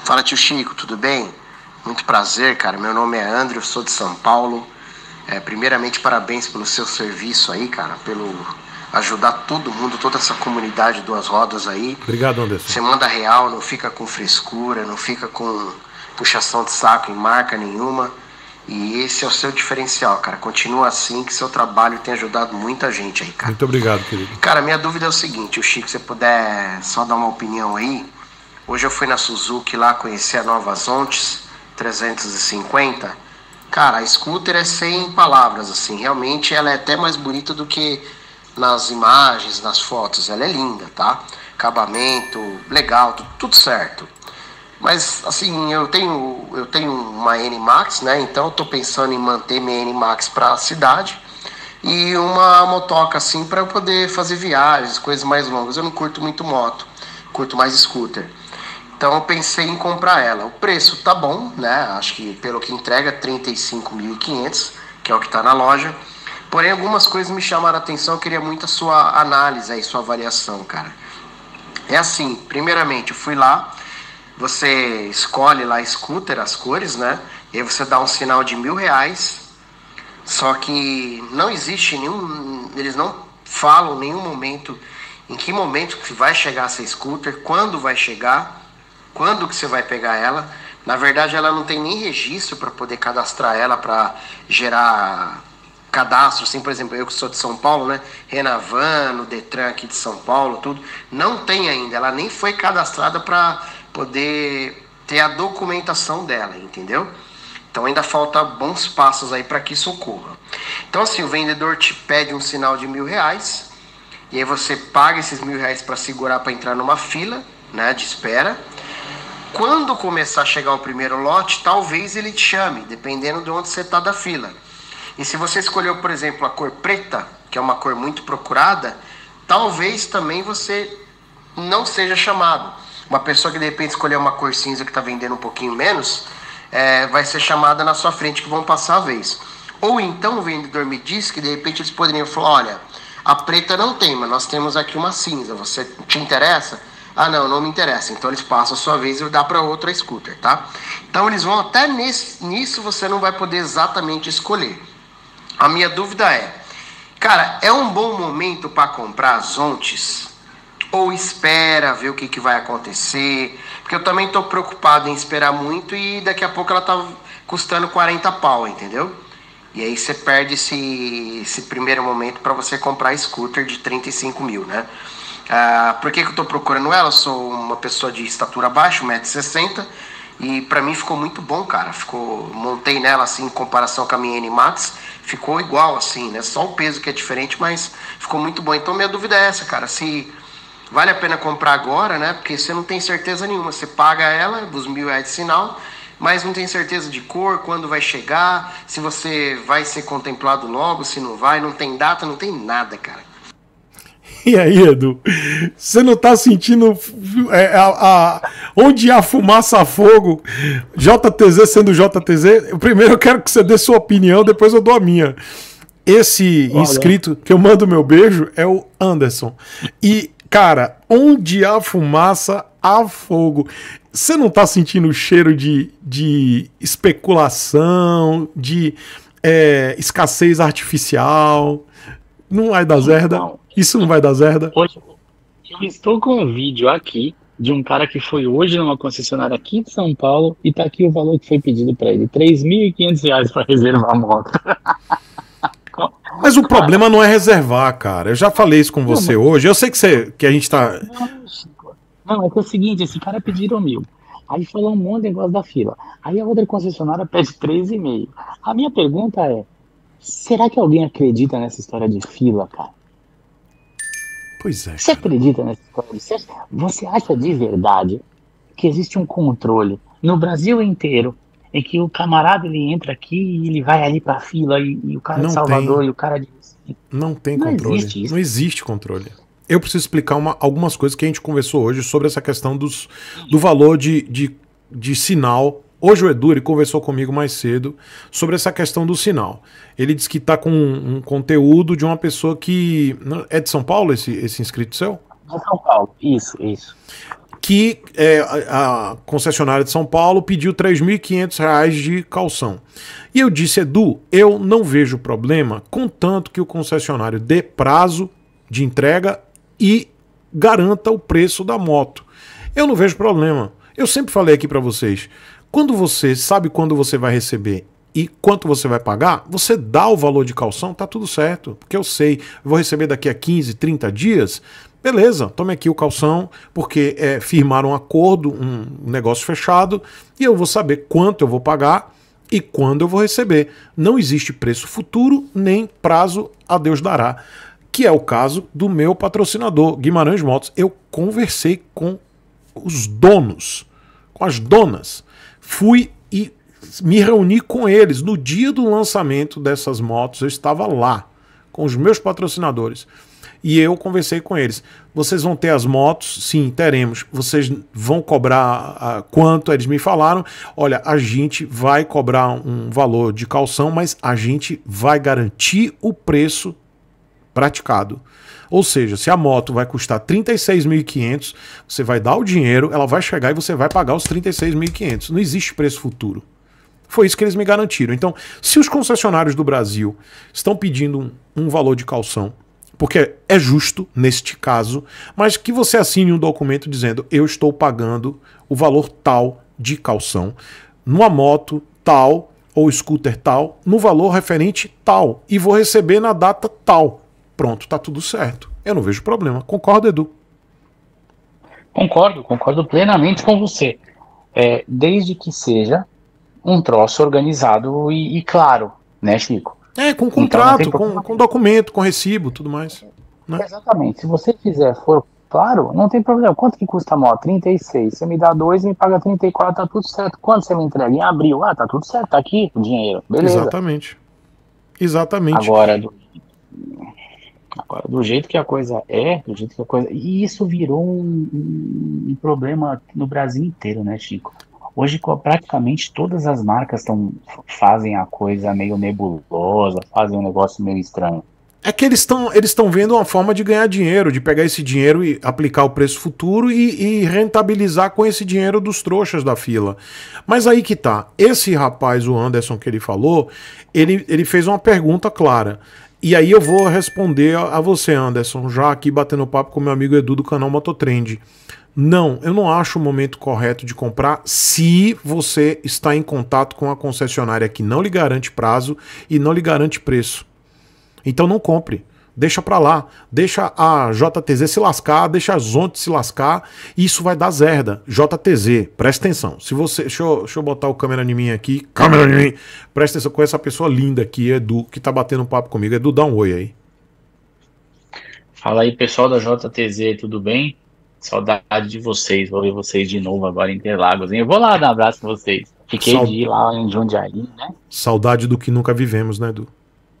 Fala, tio Chico, tudo bem? Muito prazer, cara. Meu nome é André, eu sou de São Paulo. Primeiramente, parabéns pelo seu serviço aí, cara, pelo ajudar todo mundo, toda essa comunidade Duas Rodas aí. Obrigado, Anderson. Você manda real, não fica com frescura, não fica com puxação de saco em marca nenhuma. E esse é o seu diferencial, cara. Continua assim, que seu trabalho tem ajudado muita gente aí, cara. Muito obrigado, querido. Cara, minha dúvida é o seguinte, o Chico, se você puder só dar uma opinião aí. Hoje eu fui na Suzuki lá conhecer a nova Zontes 350. Cara, a scooter é sem palavras, assim. Realmente ela é até mais bonita do que nas imagens, nas fotos. Ela é linda, tá? Acabamento, legal, tudo certo. Mas, assim, eu tenho uma N-Max, né? Então eu tô pensando em manter minha N-Max pra cidade. E uma motoca, assim, pra eu poder fazer viagens, coisas mais longas. Eu não curto muito moto, curto mais scooter. Então eu pensei em comprar ela. O preço tá bom, né? Acho que pelo que entrega, 35.500, que é o que tá na loja. Porém, algumas coisas me chamaram a atenção. Eu queria muito a sua análise aí, sua avaliação, cara. É assim, primeiramente, eu fui lá. Você escolhe lá scooter, as cores, né? E aí você dá um sinal de R$ 1.000. Só que não existe nenhum... Eles não falam em nenhum momento... Em que momento que vai chegar essa scooter, quando vai chegar... Quando que você vai pegar ela? Na verdade, ela não tem nem registro para poder cadastrar ela, para gerar cadastro, assim, por exemplo, eu que sou de São Paulo, né? Renavan, o Detran aqui de São Paulo, tudo. Não tem ainda, ela nem foi cadastrada para poder ter a documentação dela, entendeu? Então ainda falta bons passos aí para que isso ocorra. Então assim, o vendedor te pede um sinal de R$ 1.000, e aí você paga esses R$ 1.000 para segurar, para entrar numa fila, né, de espera. Quando começar a chegar o primeiro lote, talvez ele te chame, dependendo de onde você está da fila. E se você escolheu, por exemplo, a cor preta, que é uma cor muito procurada, talvez também você não seja chamado. Uma pessoa que de repente escolheu uma cor cinza que está vendendo um pouquinho menos, vai ser chamada na sua frente, que vão passar a vez. Ou então o vendedor me disse que de repente eles poderiam falar, olha, a preta não tem, mas nós temos aqui uma cinza, você te interessa? Ah, não me interessa. Então eles passam a sua vez e dá para outra scooter, tá? Então eles vão até nisso você não vai poder exatamente escolher. A minha dúvida é, cara, é um bom momento para comprar as Zontes? Ou espera ver o que vai acontecer? Porque eu também tô preocupado em esperar muito e daqui a pouco ela tá custando 40 pau, entendeu? E aí você perde esse primeiro momento para você comprar scooter de 35 mil, né? Por que eu tô procurando ela? Eu sou uma pessoa de estatura baixa, 1,60 m, e pra mim ficou muito bom, cara. Montei nela assim em comparação com a minha N-Max, ficou igual assim, né? Só o peso que é diferente, mas ficou muito bom. Então minha dúvida é essa, cara, se vale a pena comprar agora, né? Porque você não tem certeza nenhuma, você paga ela, os R$ 1.000 de sinal, mas não tem certeza de cor, quando vai chegar, se você vai ser contemplado logo, se não vai, não tem data, não tem nada, cara. E aí, Edu, você não tá sentindo onde há fumaça a fogo, JTZ sendo JTZ? Primeiro eu quero que você dê sua opinião, depois eu dou a minha. Esse inscrito que eu mando meu beijo é o Anderson. E, cara, onde há fumaça, há fogo. Você não tá sentindo o cheiro de especulação, de escassez artificial? Não vai dar zerda? Isso não vai dar zerda? Hoje eu estou com um vídeo aqui de um cara que foi hoje numa concessionária aqui de São Paulo e tá aqui o valor que foi pedido para ele, R$ 3.500 para reservar a moto. Mas o problema não é reservar, cara. Eu já falei isso com você hoje. Eu sei que a gente tá... Não, é que é o seguinte, esse cara pediram 1.000. Aí falou um monte de negócio da fila. Aí a outra concessionária pede 3,5. A minha pergunta é, será que alguém acredita nessa história de fila, cara? Pois é. Você acredita nessa história? Você acha de verdade que existe um controle no Brasil inteiro em que o camarada ele entra aqui e ele vai ali pra fila e o cara Não de Salvador tem. e o cara de... Não tem controle. Existe isso. Não existe controle. Eu preciso explicar algumas coisas que a gente conversou hoje sobre essa questão do valor de sinal. Hoje o Edu ele conversou comigo mais cedo sobre essa questão do sinal. Ele disse que está com um conteúdo de uma pessoa que... É de São Paulo esse inscrito seu? De São Paulo, isso. que a concessionária de São Paulo pediu R$ 3.500 de calção. E eu disse, Edu, eu não vejo problema, contanto que o concessionário dê prazo de entrega e garanta o preço da moto. Eu não vejo problema. Eu sempre falei aqui para vocês, quando você sabe quando você vai receber e quanto você vai pagar, você dá o valor de calção, tá tudo certo. Porque eu sei, eu vou receber daqui a 15, 30 dias, beleza, tome aqui o calção, porque firmaram um acordo, um negócio fechado, e eu vou saber quanto eu vou pagar e quando eu vou receber. Não existe preço futuro, nem prazo a Deus dará. Que é o caso do meu patrocinador, Guimarães Motos. Eu conversei com os donos, com as donas. Fui e me reuni com eles. No dia do lançamento dessas motos, eu estava lá, com os meus patrocinadores. E eu conversei com eles. Vocês vão ter as motos? Sim, teremos. Vocês vão cobrar quanto? Eles me falaram, olha, a gente vai cobrar um valor de calção, mas a gente vai garantir o preço praticado. Ou seja, se a moto vai custar 36.500, você vai dar o dinheiro, ela vai chegar e você vai pagar os 36.500. Não existe preço futuro. Foi isso que eles me garantiram. Então, se os concessionários do Brasil estão pedindo um valor de calção, porque é justo neste caso, mas que você assine um documento dizendo eu estou pagando o valor tal de calção numa moto tal ou scooter tal, no valor referente tal, e vou receber na data tal. Pronto, tá tudo certo. Eu não vejo problema. Concorda, Edu? Concordo plenamente com você. Desde que seja um troço organizado e claro, né, Chico? Com contrato, com documento, com recibo, tudo mais. Né? Exatamente. Se você for claro, não tem problema. Quanto que custa a moto? 36. Você me dá 2 e me paga 34, tá tudo certo. Quando você me entrega? Em abril. Tá tudo certo, tá aqui o dinheiro. Beleza. Exatamente. Agora, do jeito que a coisa E isso virou um problema no Brasil inteiro, né, Chico? Hoje praticamente todas as marcas fazem a coisa meio nebulosa, fazem um negócio meio estranho. É que eles estão vendo uma forma de ganhar dinheiro, de pegar esse dinheiro e aplicar o preço futuro e rentabilizar com esse dinheiro dos trouxas da fila. Mas aí que tá. Esse rapaz, o Anderson, que ele falou, ele fez uma pergunta clara. E aí eu vou responder a você, Anderson, já aqui batendo papo com meu amigo Edu do canal Mototrend. Não, eu não acho o momento correto de comprar se você está em contato com a concessionária que não lhe garante prazo e não lhe garante preço. Então não compre, deixa pra lá, deixa a JTZ se lascar, deixa a Zonte se lascar, e isso vai dar zerda. JTZ, presta atenção. Se você, deixa eu botar o câmera em mim aqui, presta atenção com essa pessoa linda aqui, Edu, que tá batendo um papo comigo. Edu, dá um oi aí. Fala aí, pessoal da JTZ, tudo bem? Saudade de vocês, vou ver vocês de novo agora em Interlagos, hein? Eu vou lá dar um abraço pra vocês. Fiquei de ir lá em Jundiaí, né? Saudade do que nunca vivemos, né, Edu?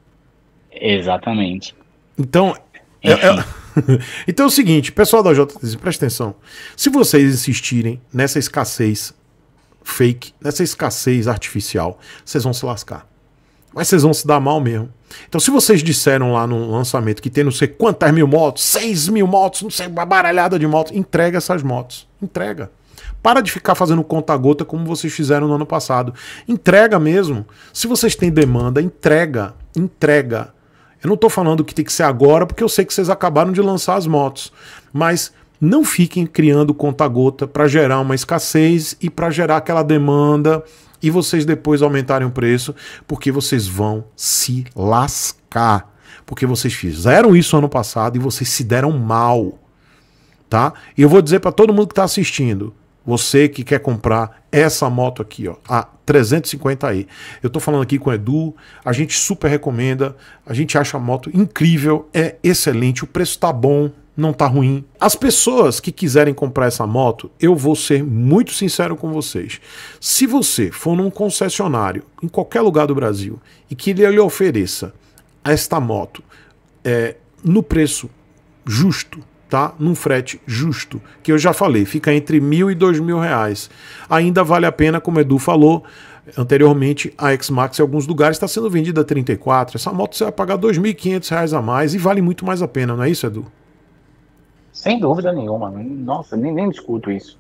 Exatamente. Então, então é o seguinte, pessoal da JTZ, presta atenção. Se vocês insistirem nessa escassez fake, nessa escassez artificial, vocês vão se lascar. Mas vocês vão se dar mal mesmo. Então, se vocês disseram lá no lançamento que tem não sei quantas mil motos, 6.000 motos, não sei, uma baralhada de motos, entrega essas motos. Entrega. Para de ficar fazendo conta-gota como vocês fizeram no ano passado. Entrega mesmo. Se vocês têm demanda, entrega. Entrega. Eu não estou falando que tem que ser agora, porque eu sei que vocês acabaram de lançar as motos. Mas não fiquem criando conta-gota para gerar uma escassez e para gerar aquela demanda e vocês depois aumentarem o preço, porque vocês vão se lascar. Porque vocês fizeram isso ano passado e vocês se deram mal. Tá? E eu vou dizer para todo mundo que está assistindo, você que quer comprar essa moto aqui, ó, a 350i. Eu tô falando aqui com o Edu, a gente super recomenda, a gente acha a moto incrível, é excelente, o preço tá bom, não tá ruim. As pessoas que quiserem comprar essa moto, eu vou ser muito sincero com vocês. Se você for num concessionário, em qualquer lugar do Brasil, e que ele lhe ofereça esta moto no preço justo, tá? Num frete justo, que eu já falei, fica entre R$1.000 e R$2.000. Ainda vale a pena, como o Edu falou anteriormente, a X-Max em alguns lugares está sendo vendida a 34. Essa moto você vai pagar R$2.500 a mais e vale muito mais a pena, não é isso, Edu? Sem dúvida nenhuma. Nossa, nem discuto isso.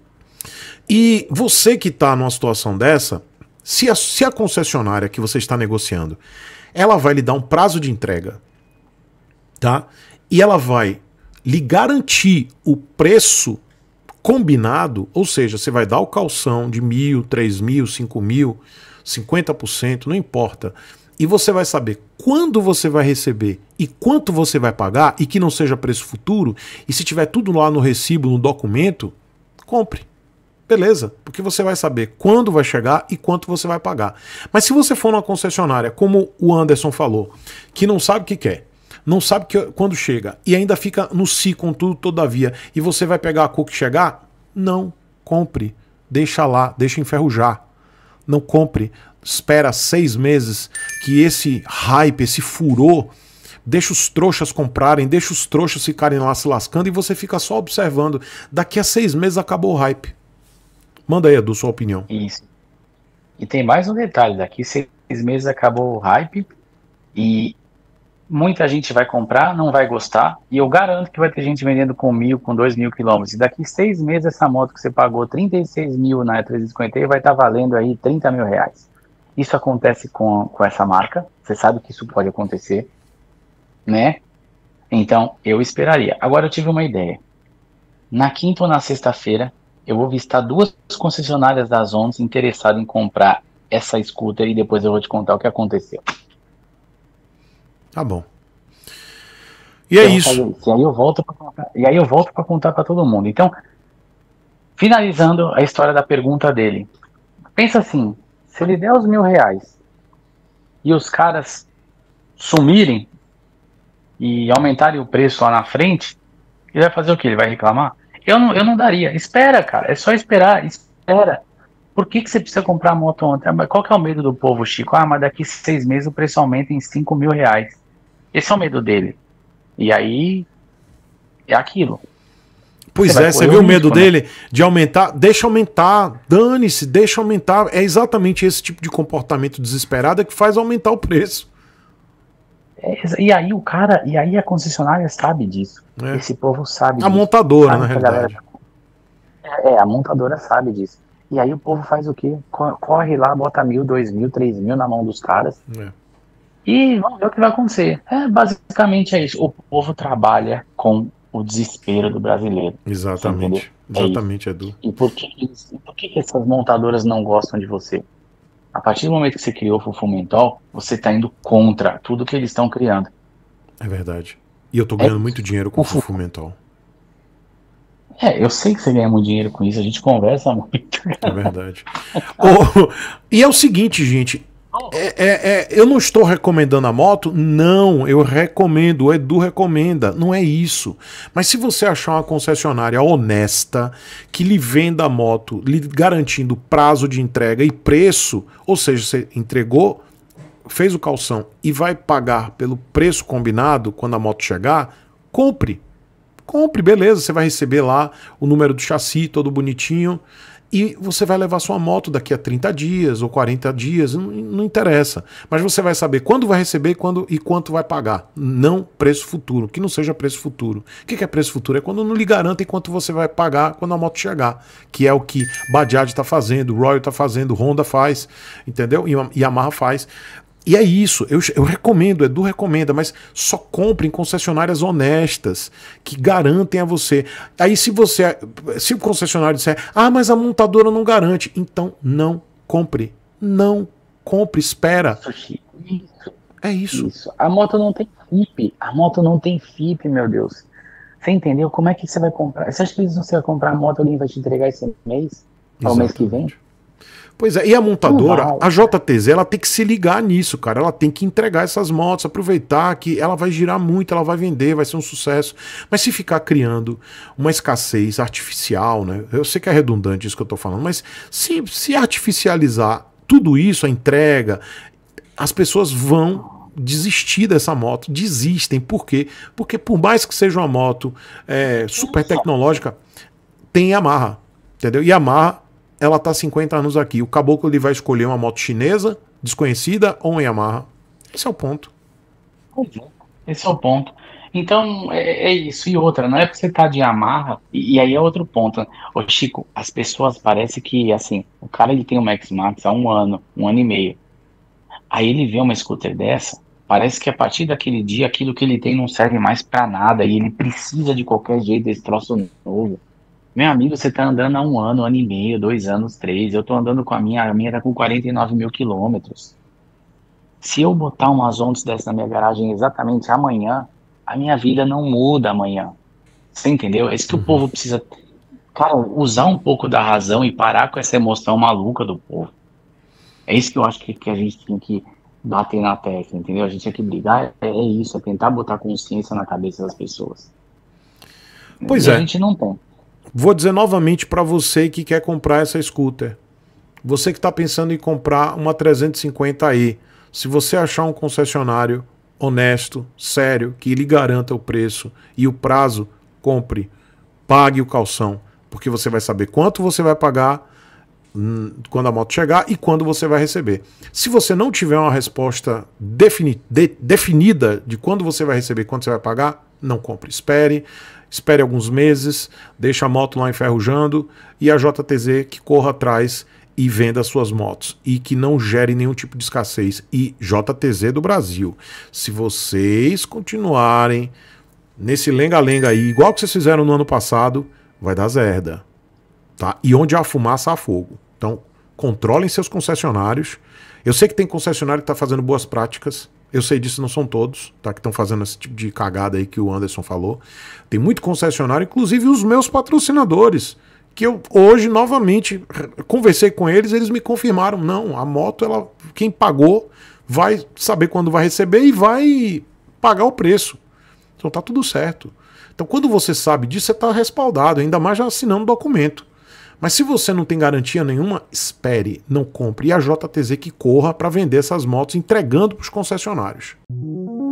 E você que está numa situação dessa, se a concessionária que você está negociando, ela vai lhe dar um prazo de entrega, tá? E ela vai lhe garantir o preço combinado, ou seja, você vai dar o calção de 1.000, 3.000, 5.000, 50%, não importa. E você vai saber quando você vai receber e quanto você vai pagar, e que não seja preço futuro, e se tiver tudo lá no recibo, no documento, compre. Beleza, porque você vai saber quando vai chegar e quanto você vai pagar. Mas se você for numa concessionária, como o Anderson falou, que não sabe o que quer, não sabe quando chega, e ainda fica no si com tudo todavia, e você vai pegar a cor que chegar, não compre. Deixa lá, deixa enferrujar. Não compre. Espera 6 meses que esse hype, esse furor, deixa os trouxas comprarem, deixa os trouxas ficarem lá se lascando, e você fica só observando. Daqui a 6 meses acabou o hype. Manda aí, Edu, sua opinião. Isso. E tem mais um detalhe, daqui 6 meses acabou o hype e muita gente vai comprar, não vai gostar, e eu garanto que vai ter gente vendendo com 1.000, com 2.000 quilômetros. E daqui 6 meses essa moto que você pagou 36 mil na E350 vai estar valendo aí 30 mil reais. Isso acontece com essa marca, você sabe que isso pode acontecer, né? Então eu esperaria. Agora eu tive uma ideia. Na quinta ou na sexta-feira, eu vou visitar 2 concessionárias das Ondas interessadas em comprar essa scooter e depois eu vou te contar o que aconteceu. Tá bom. E é isso. E aí eu volto para contar para todo mundo. Então, finalizando a história da pergunta dele. Pensa assim, se ele der os R$1.000 e os caras sumirem e aumentarem o preço lá na frente, ele vai fazer o quê? Ele vai reclamar? Eu não daria. Espera, cara. É só esperar. Espera. Por que você precisa comprar a moto ontem? Qual que é o medo do povo, Chico? Mas daqui 6 meses o preço aumenta em R$5.000. Esse é o medo dele. E aí é aquilo. Pois você viu o medo dele de aumentar? Deixa aumentar. Dane-se, deixa aumentar. É exatamente esse tipo de comportamento desesperado que faz aumentar o preço. E aí a concessionária sabe disso. Esse povo sabe disso. A montadora, na realidade. A montadora sabe disso. E aí o povo faz o quê? Corre lá, bota 1.000, 2.000, 3.000 na mão dos caras. E vamos ver o que vai acontecer. Basicamente é isso. O povo trabalha com o desespero do brasileiro. Exatamente. Exatamente, Edu. E por que essas montadoras não gostam de você? A partir do momento que você criou o Fufumentol, você está indo contra tudo que eles estão criando. É verdade. E eu tô ganhando muito dinheiro com o Fufumentol. Eu sei que você ganha muito dinheiro com isso, a gente conversa muito. É verdade. E é o seguinte, gente. Eu não estou recomendando a moto? Não, eu recomendo, o Edu recomenda, não é isso. Mas se você achar uma concessionária honesta, que lhe venda a moto, lhe garantindo prazo de entrega e preço, ou seja, você entregou, fez o calção e vai pagar pelo preço combinado quando a moto chegar, compre. Compre, beleza, você vai receber lá o número do chassi todo bonitinho, e você vai levar sua moto daqui a 30 dias ou 40 dias, não interessa. Mas você vai saber quando vai receber e quanto vai pagar. Não preço futuro, que não seja preço futuro. O que é preço futuro? É quando não lhe garantem quanto você vai pagar quando a moto chegar. Que é o que Bajaj está fazendo, Royal está fazendo, Honda faz, entendeu? E Yamaha faz. E é isso, eu recomendo, Edu recomenda, mas só compre em concessionárias honestas, que garantem a você. Aí se o concessionário disser, mas a montadora não garante, então não compre. Não compre, espera. É isso. A moto não tem FIP, meu Deus. Você entendeu? Como é que você vai comprar? Você acha que você vai comprar a moto, alguém vai te entregar esse mês? Ou mês que vem? Pois é, e a montadora, a JTZ, ela tem que se ligar nisso, cara. Ela tem que entregar essas motos, aproveitar que ela vai girar muito, ela vai vender, vai ser um sucesso. Mas se ficar criando uma escassez artificial, né? Eu sei que é redundante isso que eu tô falando, mas se artificializar tudo isso, a entrega, as pessoas vão desistir dessa moto. Desistem. Por quê? Porque por mais que seja uma moto super tecnológica, tem Yamaha, entendeu? Yamaha, ela tá 50 anos aqui. O caboclo ele vai escolher uma moto chinesa, desconhecida, ou uma Yamaha. Esse é o ponto. Esse é o ponto. Então, é isso. E outra, não é pra você estar de amarra. E aí é outro ponto, né? Ô, Chico, as pessoas parece que, assim, o cara ele tem uma X-Max há um ano e meio. Aí ele vê uma scooter dessa, parece que a partir daquele dia aquilo que ele tem não serve mais pra nada e ele precisa de qualquer jeito desse troço novo. Meu amigo, você tá andando há um ano e meio, 2 anos, três. Eu tô andando com a minha tá com 49 mil quilômetros. Se eu botar umas ondas dessas na minha garagem exatamente amanhã, a minha vida não muda amanhã. Você entendeu? É isso que o povo precisa, cara, usar um pouco da razão e parar com essa emoção maluca do povo. É isso que eu acho que a gente tem que bater na tecla, entendeu? A gente tem que brigar, é isso, é tentar botar consciência na cabeça das pessoas. Pois E a é. gente não tem. Vou dizer novamente para você que quer comprar essa scooter. Você que está pensando em comprar uma 350e, se você achar um concessionário honesto, sério, que lhe garanta o preço e o prazo, compre. Pague o calção, porque você vai saber quanto você vai pagar quando a moto chegar e quando você vai receber. Se você não tiver uma resposta definida de quando você vai receber e quando você vai pagar, não compre. Espere alguns meses, deixa a moto lá enferrujando e a JTZ que corra atrás e venda suas motos e que não gere nenhum tipo de escassez. E JTZ do Brasil, se vocês continuarem nesse lenga-lenga aí, igual que vocês fizeram no ano passado, vai dar zerda, tá? E onde há fumaça, há fogo. Então, controlem seus concessionários. Eu sei que tem concessionário que está fazendo boas práticas. Eu sei disso, não são todos, tá? Que estão fazendo esse tipo de cagada aí que o Anderson falou. Tem muito concessionário, inclusive os meus patrocinadores, que eu hoje, novamente, conversei com eles, eles me confirmaram, não, a moto, ela, quem pagou vai saber quando vai receber e vai pagar o preço. Então tá tudo certo. Então quando você sabe disso, você está respaldado, ainda mais já assinando o documento. Mas se você não tem garantia nenhuma, espere, não compre. E a JTZ que corra para vender essas motos, entregando para os concessionários.